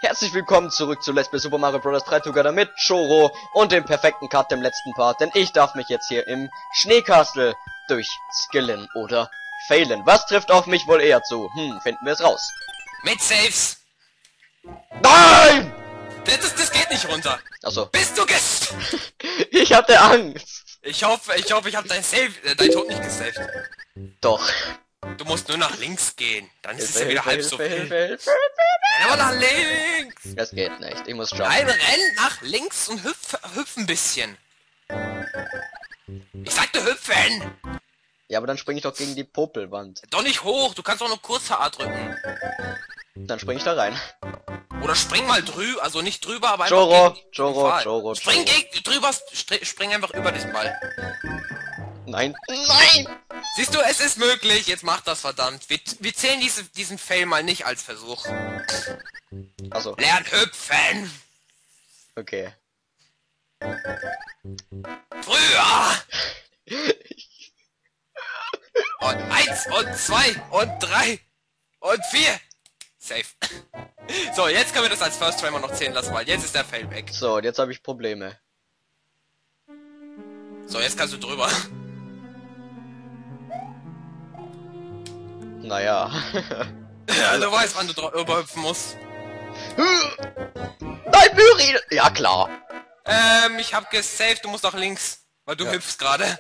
Herzlich willkommen zurück zu Let's Play Super Mario Bros. 3 Together mit Choro und dem perfekten Cut im letzten Part, denn ich darf mich jetzt hier im Schneekastel durchskillen oder failen. Was trifft auf mich wohl eher zu? Finden wir es raus. Mit Saves! Nein! Das geht nicht runter! Achso. Bist du ges... Ich hatte Angst. Ich hoffe, ich habe dein Tod nicht gesaved. Doch. Du musst nur nach links gehen. Dann ist es ja Hilfe, wieder halb Hilfe, so Hilfe, viel. Hilfe. Renn aber nach links! Das geht nicht. Ich muss jumpen. Nein, renn nach links und hüpf ein bisschen. Ich sagte hüpfen! Ja, aber dann springe ich doch gegen die Popelwand. Doch nicht hoch, du kannst auch nur kurz A drücken. Dann springe ich da rein. Oder spring mal drüber, also nicht drüber, aber einfach Choro, gegen den Choro, Pfahl. Choro, Spring Choro. drüber, spring einfach über diesen Ball. Nein. Nein! Siehst du, es ist möglich, jetzt mach das verdammt. Wir zählen diesen Fail mal nicht als Versuch. Achso. Lern hüpfen! Okay. Früher! Und 1 und 2 und 3 und 4. Safe. So, jetzt können wir das als First Timer noch zählen lassen, weil jetzt ist der Fail weg. So, und jetzt habe ich Probleme. So, jetzt kannst du drüber. Naja. Ja, du weißt, wann du drüber hüpfen musst. Nein, Myri! Ja, klar. Ich hab gesaved, du musst nach links. Weil du Ja. hüpfst gerade.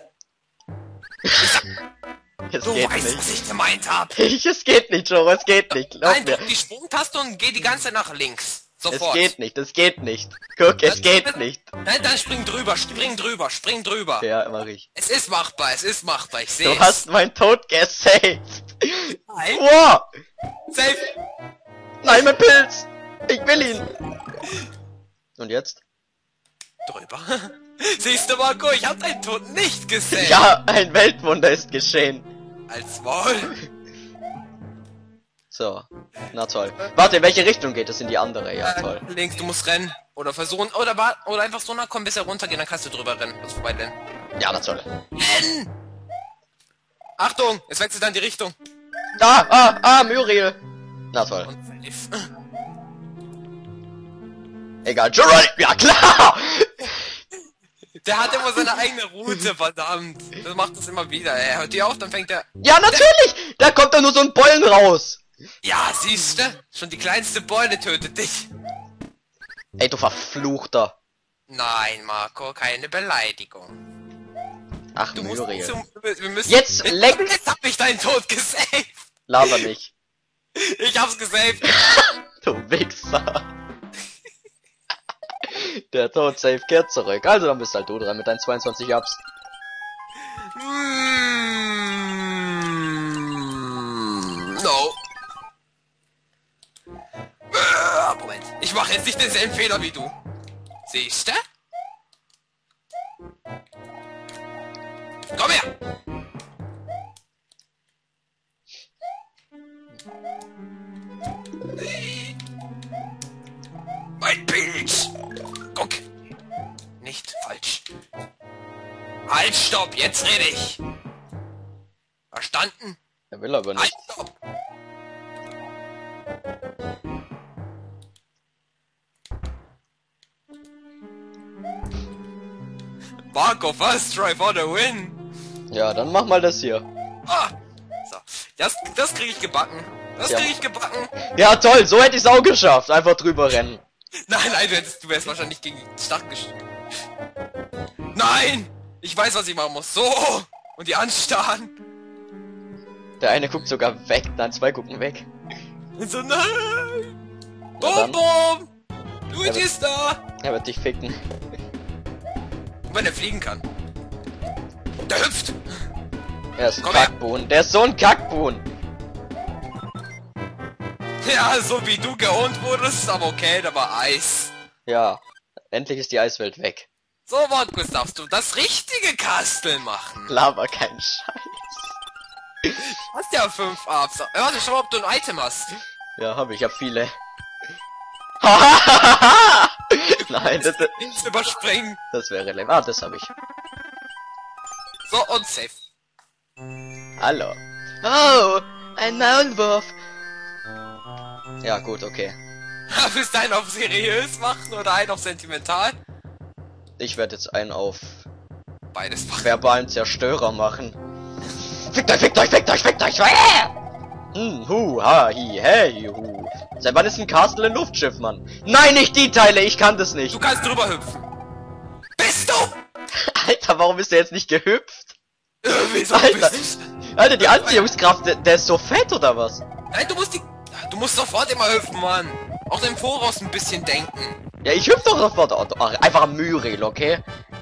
Es Du geht weißt, nicht. was ich gemeint hab. Es geht nicht, Joe, es geht nicht. Glaub Nein, mir. drück die Sprungtaste und geh die ganze Zeit nach links. Es Sofort. geht nicht, es geht nicht. Guck, es geht nicht. Nein, dann spring drüber, spring drüber. Ja, mach ich. Es ist machbar, ich sehe Du hast meinen Tod gesaved. Nein, Wow! safe. Nein, mein Pilz! Ich will ihn! Und jetzt? Drüber. Siehst du, Marco, ich hab deinen Tod nicht gesehen. Ja, ein Weltwunder ist geschehen. Als Maul. So, na toll. Warte, in welche Richtung geht es? In die andere? Ja, toll. Links, du musst rennen. Oder versuchen, oder einfach so nah kommen, bis er runtergeht, dann kannst du drüber rennen. Also vorbei rennen. Ja, na toll. Rennen! Achtung, es wechselt dann die Richtung. Muriel. Na toll. Und safe. Egal, Geronimo. Ja, klar! Der hat immer seine eigene Route, verdammt. Das macht das immer wieder. Er hört die auf, dann fängt er... Ja, natürlich! Da kommt doch nur so ein Bollen raus. Ja, siehste, schon die kleinste Beule tötet dich. Ey, du Verfluchter. Nein, Marco, keine Beleidigung. Ach, Du musst Muriel. wir müssen... Jetzt leck- Jetzt hab ich deinen Tod gesaved. Laber nicht. Ich hab's gesaved. Du Wichser. Der Tod safe kehrt zurück. Also dann bist halt du dran mit deinen 22 Ups. No. Moment. Ich mache jetzt nicht denselben Fehler wie du. Siehst du? Komm her! Mein Pilz! Guck! Nicht falsch. Halt, stopp! Jetzt rede ich! Verstanden? Er will aber Halt, nicht. stopp! Marco, first try for the win! Ja, dann mach mal das hier. Ah! So, das krieg ich gebacken. Das Ja. krieg ich gebacken. Ja, toll, so hätte ich es auch geschafft. Einfach drüber rennen. Nein, du wärst wahrscheinlich gegen den Start gestoßen. Nein! Ich weiß, was ich machen muss. So! Und die anstarren. Der eine guckt sogar weg. Nein, zwei gucken weg. Und so, nein! Na dann. Boom! Ja, Luigi ist da! Er wird dich ficken. Und wenn er fliegen kann. Der hüpft! Er ist ein Komm her. Kackbohnen. Der ist so ein Kackbohnen. Ja, so wie du geohnt wurdest, aber okay, da war Eis. Ja, endlich ist die Eiswelt weg. So, Markus, darfst du das richtige Kastel machen. Laber kein Scheiß. Hast ja 5 Ups. Warte, schau mal, ob du ein Item hast. Ja, ich hab viele. Nein, Nichts überspringen. das wäre lame. Ah, das habe ich. So, und safe. Hallo. Oh, ein Maulwurf. Ja, gut, okay. Willst du einen auf seriös machen oder einen auf sentimental? Ich werde jetzt einen auf Beides machen. verbalen Zerstörer machen. Fickt euch, fickt euch, fickt euch, fickt euch! Hu, ha, hi, hey, hu. Seit wann ist ein Castle ein Luftschiff, Mann? Nein, nicht die Teile, ich kann das nicht. Du kannst drüber hüpfen. Bist du? Alter, warum ist der jetzt nicht gehüpft? Wieso Alter, bist Alter, die Anziehungskraft, der ist so fett oder was? Nein, du musst sofort immer hüpfen, Mann. Auch im Voraus ein bisschen denken. Ja, ich hüpf doch sofort. Ach, einfach am Myril, okay?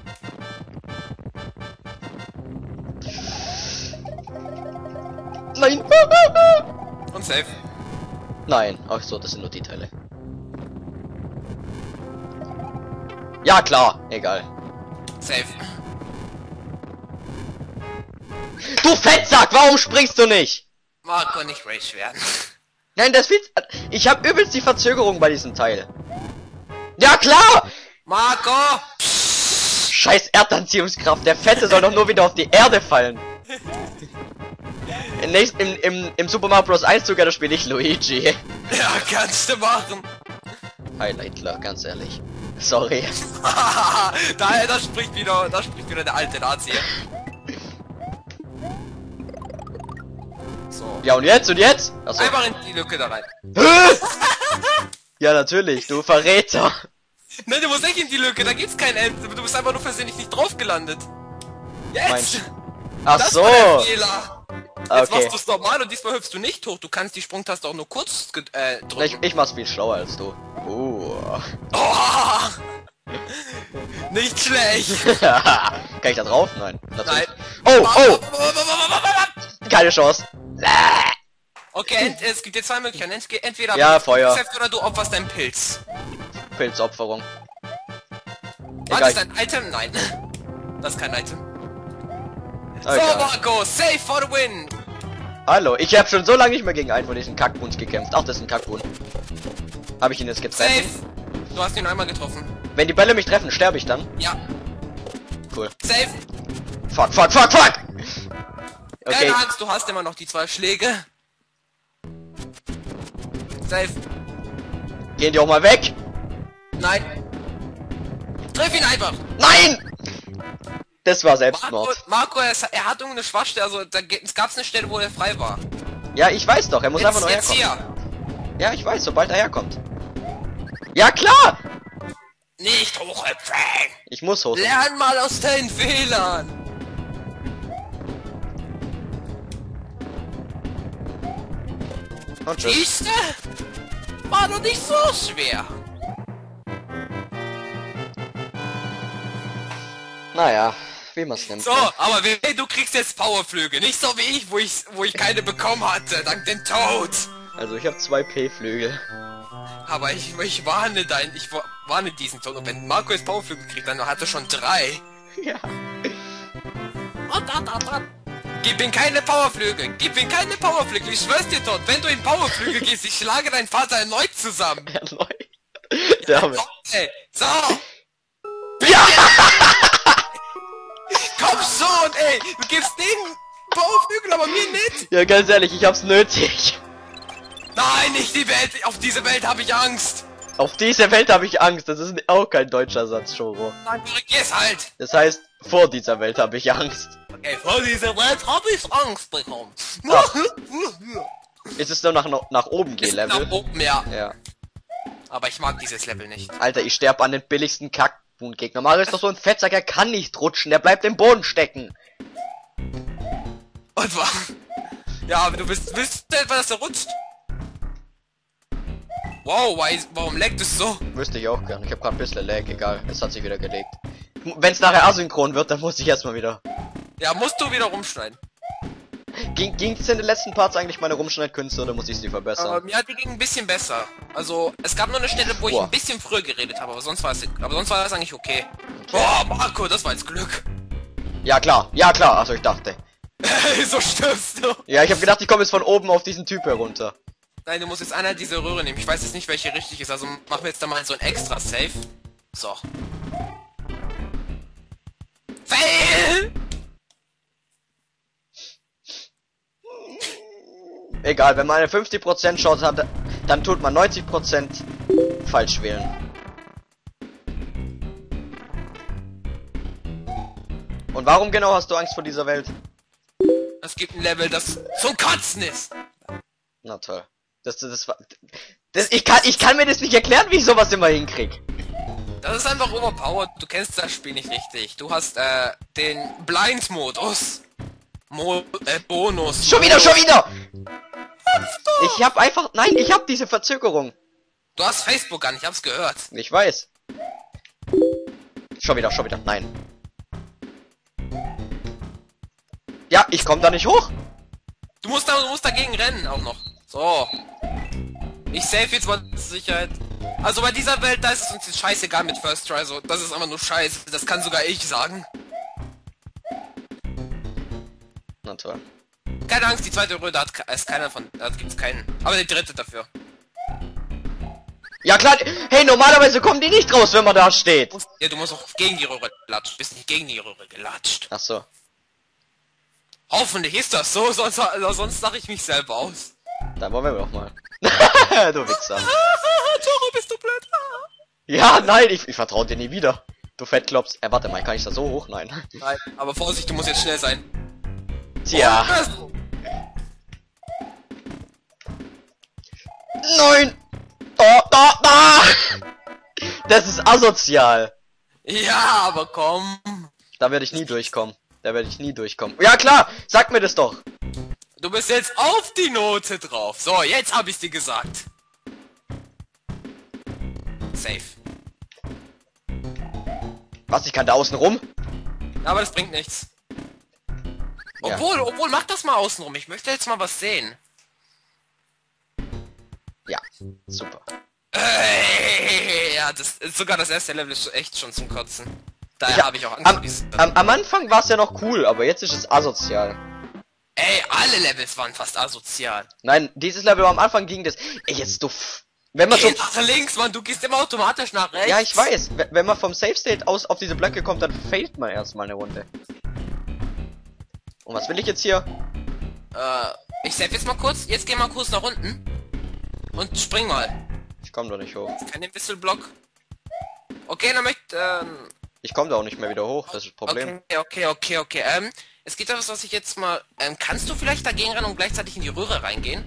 Nein. Und safe. Nein. Ach so, das sind nur die Teile. Ja, klar. Egal. Safe. Du Fettsack, warum springst du nicht? Marco, nicht Rage werden. Nein, das wird... Ich habe übelst die Verzögerung bei diesem Teil. Ja, klar! Marco! Scheiß Erdanziehungskraft. Der Fette soll doch nur wieder auf die Erde fallen. Im Super Mario Bros. 1 sogar, da spiele ich Luigi. Ja, kannst du machen. Highlightler, ganz ehrlich. Sorry. da spricht wieder der alte Nazi. So. Ja, und jetzt? Und jetzt? Achso. Einfach in die Lücke da rein. Ja, natürlich, du Verräter. Nein, du musst nicht in die Lücke, da gibt's kein Ende. Du bist einfach nur versehentlich nicht drauf gelandet. Jetzt! Ach Das so. war der Fehler. Jetzt Okay. machst du's normal und diesmal hüpfst du nicht hoch. Du kannst die Sprungtaste auch nur kurz drücken. Ich mach's viel schlauer als du. Oh. Nicht schlecht. Kann ich da drauf? Nein. Natürlich. Nein. Oh, keine Chance. Okay, es gibt jetzt zwei Möglichkeiten. Entweder Ja, Feuer. oder du opferst deinen Pilz. Pilzopferung. Was Egal. ist dein Item? Nein. Das ist kein Item. So, Egal. Marco, save for the win. Hallo, ich habe schon so lange nicht mehr gegen einen von diesen Kackbuns gekämpft. Ach, das ist ein Kackbun. Habe ich ihn jetzt Safe. getroffen? Du hast ihn einmal getroffen. Wenn die Bälle mich treffen, sterbe ich dann? Ja. Cool. Safe. Fuck, fuck, fuck, fuck! Okay, Keine Angst, du hast immer noch die 2 Schläge. Safe. gehen die auch mal weg? Nein. Triff ihn einfach. Nein! Das war Marco, Selbstmord. er hat irgendeine Schwachstelle, also es gab eine Stelle, wo er frei war. Ja, ich weiß doch, er muss einfach nur Jetzt herkommen. hier. Ja, ich weiß, sobald er herkommt. Ja, klar! Nicht hochhüpfen. Ich muss hoch. Lern mal aus deinen Fehlern. Und tschüss. Siehste? War doch nicht so schwer. Naja, wie man's nimmt. So, ne? aber du kriegst jetzt Powerflüge. Nicht so wie ich, wo ich keine bekommen hatte, dank dem Tod. Also ich habe 2 P-Flügel. Aber ich warne warne diesen Tod. Und wenn Marco jetzt Powerflüge kriegt, dann hat er schon 3. Ja. Gib ihm keine Powerflüge. Gib ihm keine Powerflüge. Ich schwör's dir, Todd. Wenn du in Powerflüge gehst, ich schlage deinen Vater erneut zusammen. Erneut. Der Arme. Okay. So. Ja! Komm schon, ey. Du gibst denen Powerflügel, aber mir nicht. Ja, ganz ehrlich, ich hab's nötig. Nein, nicht die Welt. Auf diese Welt habe ich Angst. Auf diese Welt habe ich Angst. Das ist auch kein deutscher Satz, Shoro. Nein, korrigier's halt. Das heißt, vor dieser Welt habe ich Angst. Okay, vor dieser Welt habe ich Angst bekommen. Ist es nur nach oben gehen Nach Level? oben, ja. Ja. Aber ich mag dieses Level nicht. Alter, ich sterbe an den billigsten Kackbun-Gegner. Mario ist doch so ein Fettsack, er kann nicht rutschen, der bleibt im Boden stecken. Und was? Ja, aber willst du etwa, dass er rutscht? Wow, warum leckt es so? Wüsste ich auch gern. Ich habe gerade ein bisschen Lag, egal. Es hat sich wieder gelegt. Wenn es nachher asynchron wird, dann muss ich erstmal wieder. Ja, musst du wieder rumschneiden. Ging's in den letzten Parts eigentlich meine Rumschneidkünste oder muss ich sie verbessern? Ja, die ging ein bisschen besser. Also, es gab nur eine Stelle, wo ich Boah. ein bisschen früher geredet habe, aber sonst war es eigentlich okay. Boah, Marco, das war jetzt Glück. Ja klar, also ich dachte. So stirbst du. Ja, ich habe gedacht, ich komme jetzt von oben auf diesen Typ herunter. Nein, du musst jetzt einer dieser Röhre nehmen. Ich weiß jetzt nicht, welche richtig ist, also machen wir jetzt da mal so ein extra Safe. So. Fail! Egal, wenn man eine 50% Chance hat, dann tut man 90%. falsch wählen. Und warum genau hast du Angst vor dieser Welt? Es gibt ein Level, das zum Kotzen ist. Na toll. Ich kann mir das nicht erklären, wie ich sowas immer hinkrieg. Das ist einfach overpowered. Du kennst das Spiel nicht richtig. Du hast den Blind-Modus. Bonus. Schon wieder! Ich hab einfach... Nein, ich hab diese Verzögerung. Du hast Facebook gar nicht, ich hab's gehört. Ich weiß. Schon wieder. Nein. Ja, ich komme da nicht hoch. Du musst dagegen rennen auch noch. So. Ich save jetzt mal zur Sicherheit. Also bei dieser Welt, da ist es uns jetzt scheißegal mit First Try, so. Das ist einfach nur scheiße. Das kann sogar ich sagen. Na toll. Keine Angst, die zweite Röhre ist keiner von... Da gibt's keinen. Aber die dritte dafür. Ja klar, hey, normalerweise kommen die nicht raus, wenn man da steht. Ja, du musst auch gegen die Röhre latschen. Du bist nicht gegen die Röhre gelatscht. Ach so. Hoffentlich ist das so, sonst lache ich mich selber aus. Dann wollen wir doch mal. Du Wichser. Toro, bist du blöd? Ja, nein, ich vertraue dir nie wieder. Du Fettklops. Warte mal, kann ich da so hoch? Nein. Nein, aber Vorsicht, du musst jetzt schnell sein. Tja. Nein! Oh. Das ist asozial. Ja, aber komm. Da werde ich nie durchkommen. Ja klar, sag mir das doch. Du bist jetzt auf die Note drauf. So, jetzt hab ich's dir gesagt. Safe. Was, ich kann da außen rum? Aber das bringt nichts. Ja. Obwohl, mach das mal außenrum. Ich möchte jetzt mal was sehen. Ja, super. Ja, das ist sogar das erste Level ist echt schon zum Kotzen. Daher habe ich auch Angst. Am Anfang war es ja noch cool, aber jetzt ist es asozial. Ey, alle Levels waren fast asozial. Nein, dieses Level am Anfang ging das... Ey, jetzt du... Wenn man so... Geh nach links, Mann, du gehst immer automatisch nach rechts. Ja, ich weiß. Wenn man vom Safe State aus auf diese Blöcke kommt, dann failt man erstmal eine Runde. Und was will ich jetzt hier? Ich save jetzt mal kurz. Jetzt geh mal kurz nach unten. Und spring mal. Ich komme doch nicht hoch. Kein Whistleblock. Okay, dann möchte... Ich komme da auch nicht mehr wieder hoch, das ist das Problem. Okay. Es geht etwas, was ich jetzt mal... kannst du vielleicht dagegen rennen und gleichzeitig in die Röhre reingehen?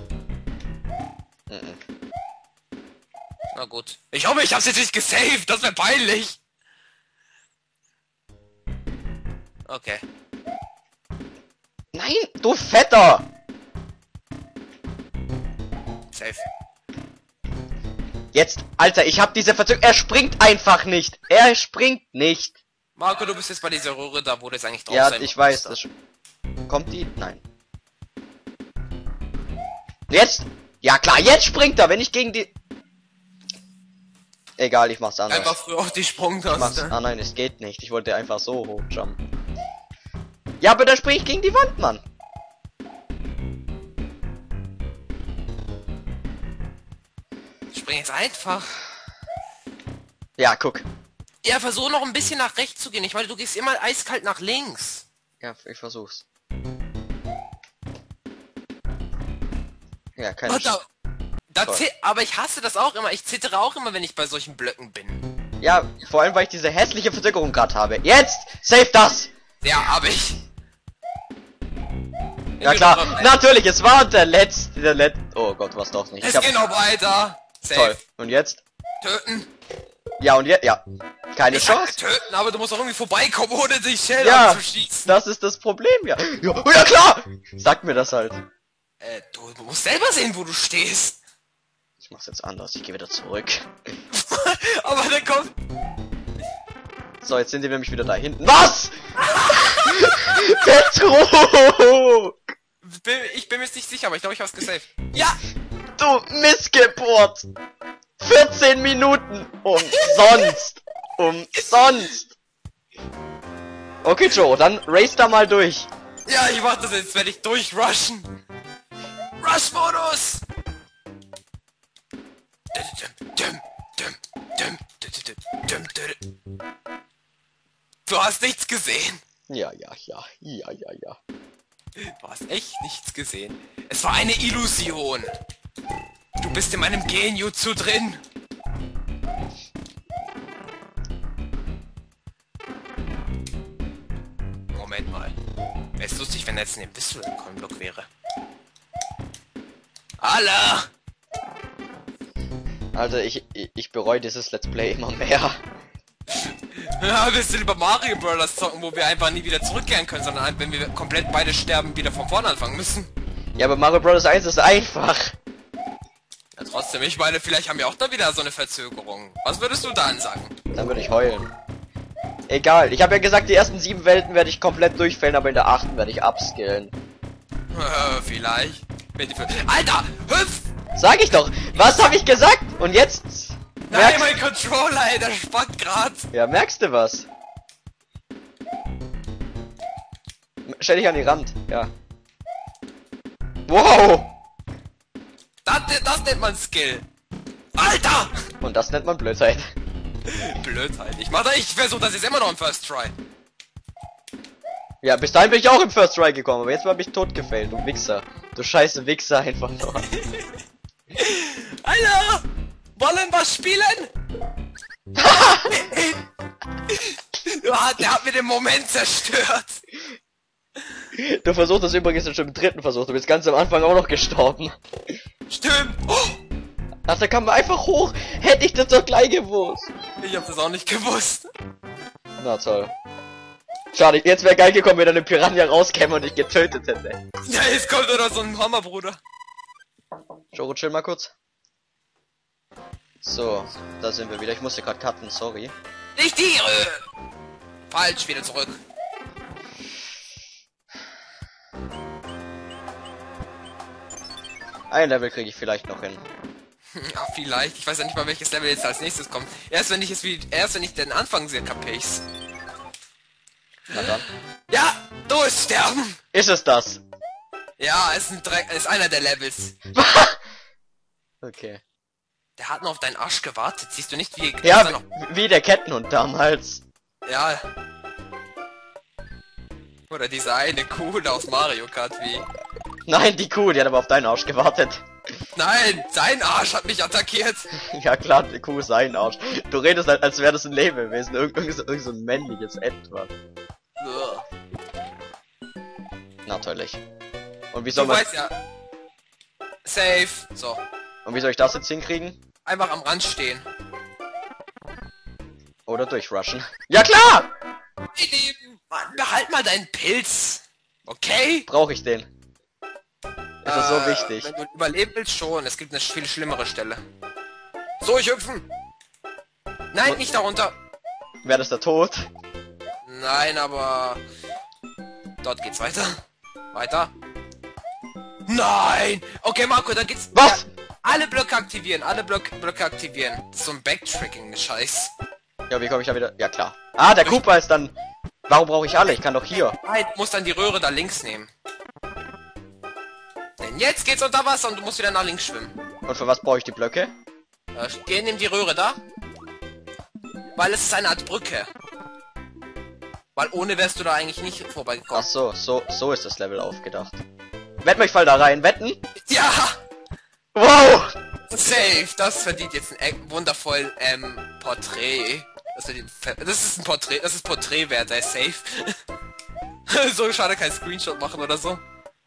Mhm. Na gut. Ich hoffe, ich hab's jetzt nicht gesaved. Das wäre peinlich. Okay. Nein, du Fetter! Safe. Jetzt, Alter, ich hab diese Verzögerung. Er springt einfach nicht. Er springt nicht. Marco, du bist jetzt bei dieser Röhre, da wo das eigentlich drauf Ja, sein ich muss. weiß. Das kommt die? Nein. Jetzt? Ja klar, jetzt springt er, wenn ich gegen die... Egal, ich mach's anders. Einfach früher auf die Sprungtaste. Ah nein, es geht nicht. Ich wollte einfach so hochjumpen. Ja, aber da spring ich gegen die Wand, Mann. Spring jetzt einfach. Ja, guck. Ja, versuch noch ein bisschen nach rechts zu gehen. Ich meine, du gehst immer eiskalt nach links. Ja, ich versuch's. Ja, keine Chance. Aber ich hasse das auch immer. Ich zittere auch immer, wenn ich bei solchen Blöcken bin. Ja, vor allem, weil ich diese hässliche Verzögerung gerade habe. Jetzt! Save das! Ja, hab ich. Ja klar, natürlich, es war der letzte, oh Gott, was doch nicht. Es geht noch weiter. Safe. Toll. Und jetzt? Töten. Ja, und jetzt, ja. Keine Chance. Töten, aber du musst auch irgendwie vorbeikommen, ohne dich Shell Ja, anzuschießen. das ist das Problem, ja. Ja klar! Sag mir das halt. Du musst selber sehen, wo du stehst. Ich mach's jetzt anders, ich gehe wieder zurück. Aber dann kommt... So, jetzt sind die nämlich wieder da hinten. Was? Petro! Ich bin mir jetzt nicht sicher, aber ich glaube, ich hab's gesaved. Ja! Du Missgeburt! 14 Minuten! Umsonst! Umsonst! Okay, Joe, dann race da mal durch. Ja, ich mach das jetzt, werde ich durchrushen. Rush-Modus! Du hast nichts gesehen. Ja. Du hast echt nichts gesehen. Es war eine Illusion. Du bist in meinem Genjutsu drin. Moment mal. Wäre es lustig, wenn jetzt ein Invisible-Block wäre. Alla! Alter, ich bereue dieses Let's Play immer mehr. Ja, willst du lieber Mario Bros. Zocken, wo wir einfach nie wieder zurückkehren können, sondern wenn wir komplett beide sterben, wieder von vorne anfangen müssen? Ja, aber Mario Bros. 1 ist einfach. Ja, trotzdem, ich meine, vielleicht haben wir auch da wieder so eine Verzögerung. Was würdest du dann sagen? Dann würde ich heulen. Egal, ich habe ja gesagt, die ersten 7 Welten werde ich komplett durchfällen, aber in der 8. werde ich upskillen. Vielleicht. Alter, hüpf! Sag ich doch! Was habe ich gesagt? Und jetzt? Nein, mein Controller, ey, der spackt grad. Ja, merkst du was? Stell dich an die Rand, ja. Wow! Das nennt man Skill. Alter! Und das nennt man Blödheit. Blödheit. Ich versuche das jetzt immer noch im First Try. Ja, bis dahin bin ich auch im First Try gekommen, aber jetzt habe ich tot gefällt, du Wichser. Du scheiße Wichser einfach nur. Hallo! Wollen wir spielen? Der hat mir den Moment zerstört. Du versuchst das übrigens schon im 3. Versuch, du bist ganz am Anfang auch noch gestorben. Stimmt. Oh. Ach, da kam man einfach hoch. Hätte ich das doch gleich gewusst. Ich hab das auch nicht gewusst. Na toll. Schade, jetzt wäre geil gekommen, wenn eine Piranha rauskäme und ich getötet hätte. Ja, jetzt kommt oder so ein Hammer, Bruder. Joro, chill mal kurz. So, da sind wir wieder. Ich musste gerade cutten, sorry. Nicht Tiere! Falsch, wieder zurück. Ein Level kriege ich vielleicht noch hin. Ja, vielleicht. Ich weiß ja nicht mal, welches Level jetzt als nächstes kommt. Erst wenn ich den Anfang sehe, kapich's. Na dann. Ja, durchsterben! Ist es das? Ja, ist einer der Levels. Okay. Der hat noch auf deinen Arsch gewartet. Siehst du nicht, wie... Ja, noch... wie der Kettenhund damals. Ja. Oder diese eine Kuh aus Mario Kart, wie... Nein, die Kuh, die hat aber auf deinen Arsch gewartet. Nein, sein Arsch hat mich attackiert. Ja klar, die Kuh ist sein Arsch. Du redest halt, als wäre das ein Lebewesen. Irgend so ein männliches Etwas. Natürlich. Und wie soll Du man... weißt ja... Safe. So. Und wie soll ich das jetzt hinkriegen? Einfach am Rand stehen. Oder durchrushen. Ja klar! Mann, behalt mal deinen Pilz. Okay? Brauche ich den? Ist das so wichtig? Wenn du überleben willst, schon. Es gibt eine viel schlimmere Stelle. So, ich hüpfen. Nein, nicht darunter. Wäre das der Tod? Nein, aber... Dort geht's weiter. Weiter. Nein! Okay, Marco, dann geht's... Was? Ja, alle Blöcke aktivieren, alle Blöcke aktivieren. Das ist so ein Backtracking-Scheiß. Ja, wie komme ich da wieder? Ja klar. Ah, der Koopa ist dann... Warum brauche ich alle? Ich kann doch hier. Nein, du musst dann die Röhre da links nehmen. Denn jetzt geht's unter Wasser und du musst wieder nach links schwimmen. Und für was brauche ich die Blöcke? Geh, nimm die Röhre da. Weil es ist eine Art Brücke. Weil ohne wärst du da eigentlich nicht vorbeigekommen. Ach so, so ist das Level aufgedacht. Wetten wir, ich fall da rein. Wetten? Ja! Wow! Safe! Das verdient jetzt ein wundervollen, Porträt. Das ist ein Porträt, das ist Porträtwert, der ist safe. So schade, kein Screenshot machen oder so.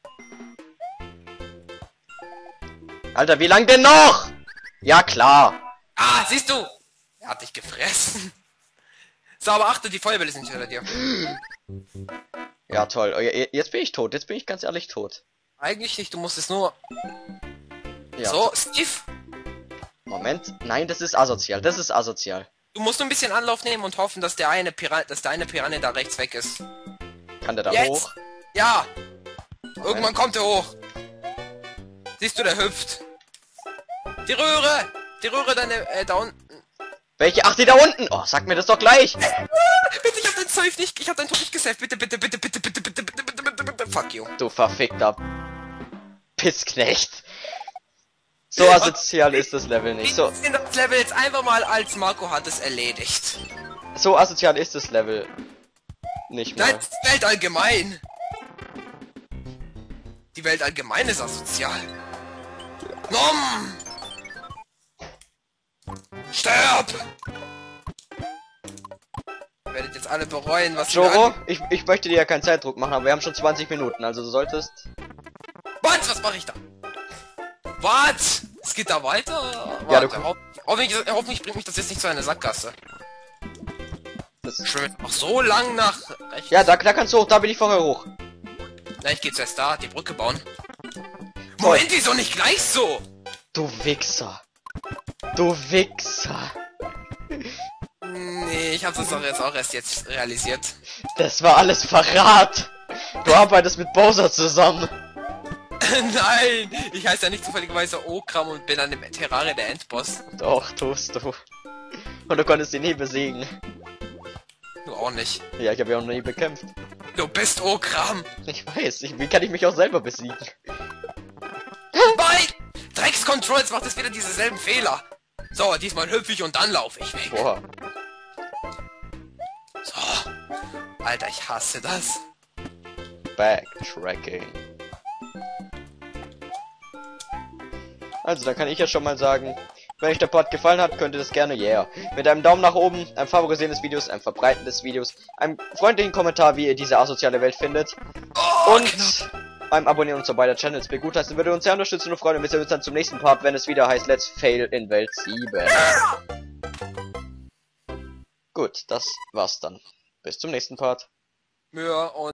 Alter, wie lang denn noch? Ja, klar. Ah, siehst du? Er hat dich gefressen. So, aber achte, die Feuerwelle ist nicht hinter dir. Ja, toll. Oh, jetzt bin ich tot. Jetzt bin ich ganz ehrlich tot. Eigentlich nicht, du musst es nur... Ja. So, Steve. Moment. Nein, das ist asozial. Das ist asozial. Du musst nur ein bisschen Anlauf nehmen und hoffen, dass der eine Piranha da rechts weg ist. Kann der da Jetzt. hoch? Ja! Irgendwann kommt er hoch. Siehst du, der hüpft. Die Röhre! Die Röhre da unten. Welche? Ach, die da unten! Oh, sag mir das doch gleich! Bitte, ich hab dein Zeug nicht, ich hab dein Tod nicht gesaved. Bitte, bitte, bitte, bitte, bitte, bitte, bitte, bitte, bitte, bitte, fuck you. Du verfickter Pissknecht. So asozial ist das Level nicht. So, Wir sehen das Level jetzt einfach mal, als Marco hat es erledigt. so asozial ist das Level nicht Nein, mehr. die Welt allgemein. Die Welt allgemein ist asozial. Nom! Sterb! Ihr werdet jetzt alle bereuen, was wir Joro, ich möchte dir ja keinen Zeitdruck machen, aber wir haben schon 20 Minuten, also du solltest... Was mache ich da? Was? Es geht da weiter? Ja, Warte, hoffentlich bringt mich das jetzt nicht zu einer Sackgasse. Das Schön. Ach, so lang nach rechts. ja, da kannst du hoch, da bin ich vorher hoch. Na, ich gehe zuerst da, die Brücke bauen. Toll. Moment, wieso nicht gleich so? Du Wichser. Du Wichser. Nee, ich habe das doch jetzt auch erst realisiert. Das war alles Verrat. Du arbeitest mit Bowser zusammen. Nein, ich heiße ja nicht zufälligerweise Okram und bin an dem Terraria der Endboss. Doch, tust du. Und du konntest ihn nie besiegen. Du auch nicht. Ja, ich habe ja auch noch nie bekämpft. Du bist Okram. Ich weiß, wie kann ich mich auch selber besiegen? Bei Dreckscontrols macht es wieder dieselben Fehler. So, diesmal hüpfe ich und dann laufe ich weg. Boah. So. Alter, ich hasse das. Backtracking. Also, da kann ich ja schon mal sagen, wenn euch der Part gefallen hat, könnt ihr das gerne, mit einem Daumen nach oben, einem Favorisieren des Videos, einem Verbreiten des Videos, einem freundlichen Kommentar, wie ihr diese asoziale Welt findet, und einem Abonnieren unserer beiden Channels begutachten, würde uns sehr unterstützen und freuen, und wir sehen uns dann zum nächsten Part, wenn es wieder heißt Let's Fail in Welt 7. Gut, das war's dann. Bis zum nächsten Part. Ja, und